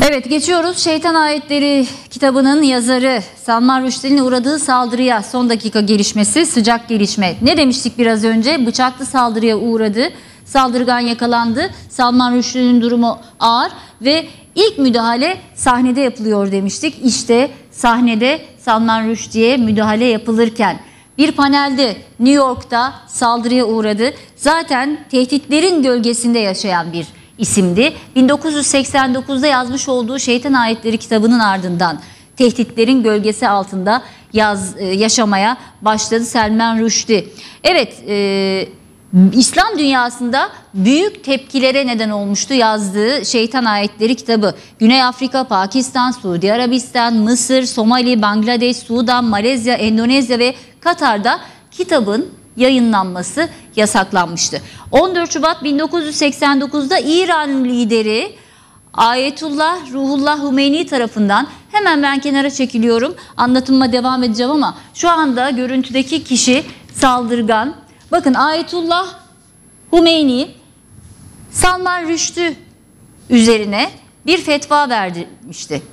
Evet, geçiyoruz. Şeytan Ayetleri kitabının yazarı Salman Rushdie'nin uğradığı saldırıya. Son dakika gelişmesi, sıcak gelişme. Ne demiştik biraz önce? Bıçaklı saldırıya uğradı. Saldırgan yakalandı. Salman Rushdie'nin durumu ağır ve ilk müdahale sahnede yapılıyor demiştik. İşte sahnede Salman Rushdie'ye müdahale yapılırken bir panelde New York'ta saldırıya uğradı. Zaten tehditlerin gölgesinde yaşayan bir isimdi. 1989'da yazmış olduğu Şeytan Ayetleri kitabının ardından tehditlerin gölgesi altında yaşamaya başladı Salman Rushdie. Evet, İslam dünyasında büyük tepkilere neden olmuştu yazdığı Şeytan Ayetleri kitabı. Güney Afrika, Pakistan, Suudi Arabistan, Mısır, Somali, Bangladeş, Sudan, Malezya, Endonezya ve Katar'da kitabın yayınlanması yasaklanmıştı. 14 Şubat 1989'da İran lideri Ayetullah Ruhullah Hümeyni tarafından, hemen ben kenara çekiliyorum, anlatıma devam edeceğim ama şu anda görüntüdeki kişi saldırgan. Bakın, Ayetullah Hümeyni Salman Rushdie üzerine bir fetva vermişti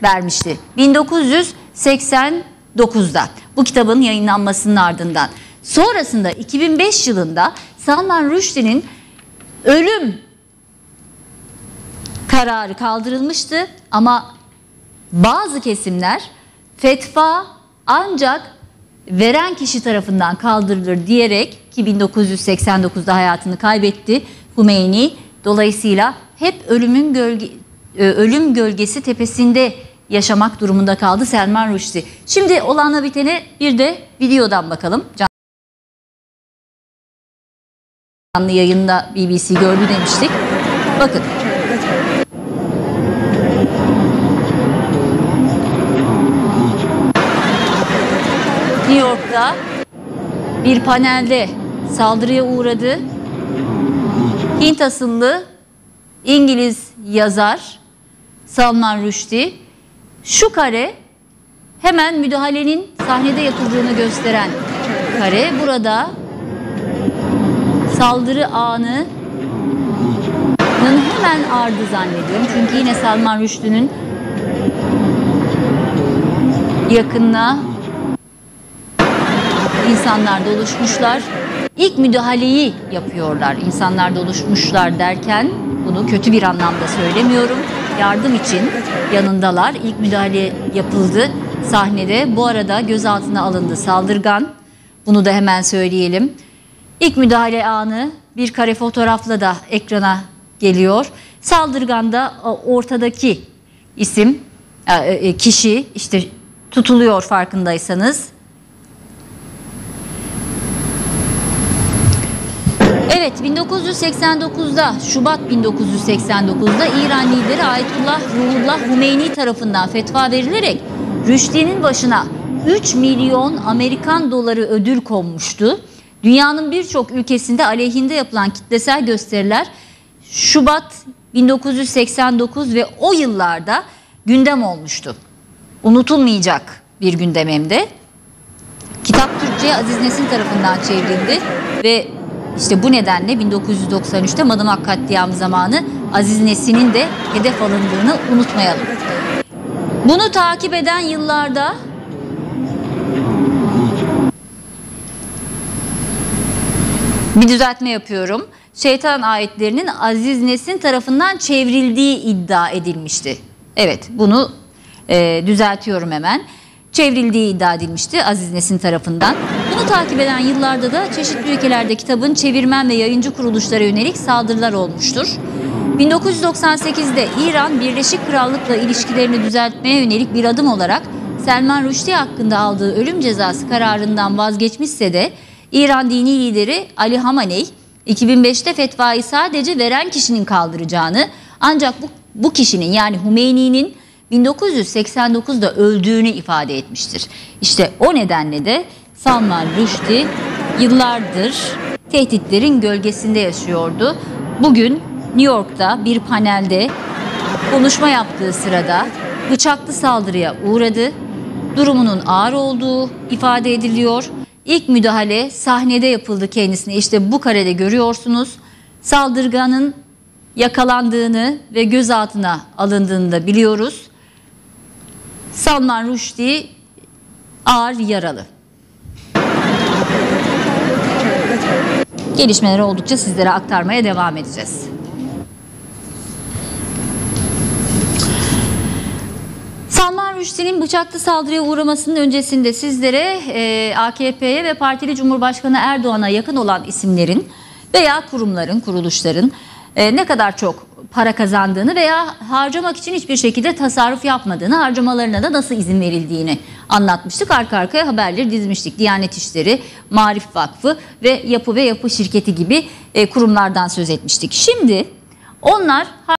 1989'da bu kitabın yayınlanmasının ardından. Sonrasında 2005 yılında Salman Rushdie'nin ölüm kararı kaldırılmıştı ama bazı kesimler fetva ancak veren kişi tarafından kaldırılır diyerek, ki 1989'da hayatını kaybetti Hümeyni, dolayısıyla hep ölüm gölgesi tepesinde yaşamak durumunda kaldı Salman Rushdie. Şimdi olanla bitene bir de videodan bakalım. Canlı yayında BBC gördü demiştik. Bakın. New York'ta bir panelde saldırıya uğradı. Hint asıllı İngiliz yazar Salman Rushdie. Şu kare hemen müdahalenin sahnede yapıldığını gösteren kare. Burada saldırı anının hemen ardı zannediyorum. Çünkü yine Salman Rushdie'nin yakınına insanlar doluşmuşlar. İlk müdahaleyi yapıyorlar. İnsanlar doluşmuşlar derken bunu kötü bir anlamda söylemiyorum. Yardım için yanındalar. İlk müdahale yapıldı sahnede. Bu arada gözaltına alındı saldırgan. Bunu da hemen söyleyelim. İlk müdahale anı bir kare fotoğrafla da ekrana geliyor. Saldırgan da ortadaki isim, kişi işte tutuluyor farkındaysanız. Evet, 1989'da, Şubat 1989'da İran lideri Ayetullah Ruhullah Hümeyni tarafından fetva verilerek Rushdie'nin başına 3 milyon Amerikan doları ödül konmuştu. Dünyanın birçok ülkesinde aleyhinde yapılan kitlesel gösteriler Şubat 1989 ve o yıllarda gündem olmuştu. Unutulmayacak bir gündem hem de. Kitap Türkçe'ye Aziz Nesin tarafından çevrildi ve işte bu nedenle 1993'te Madımak katliamı zamanı Aziz Nesin'in de hedef alındığını unutmayalım. Bunu takip eden yıllarda bir düzeltme yapıyorum. Şeytan Ayetlerinin Aziz Nesin tarafından çevrildiği iddia edilmişti. Evet, bunu düzeltiyorum hemen. Çevrildiği iddia edilmişti Aziz Nesin tarafından. Bunu takip eden yıllarda da çeşitli ülkelerde kitabın çevirmen ve yayıncı kuruluşlara yönelik saldırılar olmuştur. 1998'de İran Birleşik Krallık'la ilişkilerini düzeltmeye yönelik bir adım olarak Salman Rushdie hakkında aldığı ölüm cezası kararından vazgeçmişse de İran dini lideri Ali Hamenei 2005'te fetvayı sadece veren kişinin kaldıracağını, ancak bu kişinin, yani Hümeyni'nin 1989'da öldüğünü ifade etmiştir. İşte o nedenle de Salman Rushdie yıllardır tehditlerin gölgesinde yaşıyordu. Bugün New York'ta bir panelde konuşma yaptığı sırada bıçaklı saldırıya uğradı. Durumunun ağır olduğu ifade ediliyor. İlk müdahale sahnede yapıldı kendisine. İşte bu karede görüyorsunuz. Saldırganın yakalandığını ve gözaltına alındığını da biliyoruz. Salman Rushdie ağır yaralı. Gelişmeleri oldukça sizlere aktarmaya devam edeceğiz. Salman Rushdie'nin bıçaklı saldırıya uğramasının öncesinde sizlere AKP'ye ve partili Cumhurbaşkanı Erdoğan'a yakın olan isimlerin veya kurumların, kuruluşların ne kadar çok para kazandığını veya harcamak için hiçbir şekilde tasarruf yapmadığını, harcamalarına da nasıl izin verildiğini anlatmıştık. Arka arkaya haberleri dizmiştik. Diyanet İşleri, Maarif Vakfı ve Yapı Şirketi gibi kurumlardan söz etmiştik. Şimdi onlar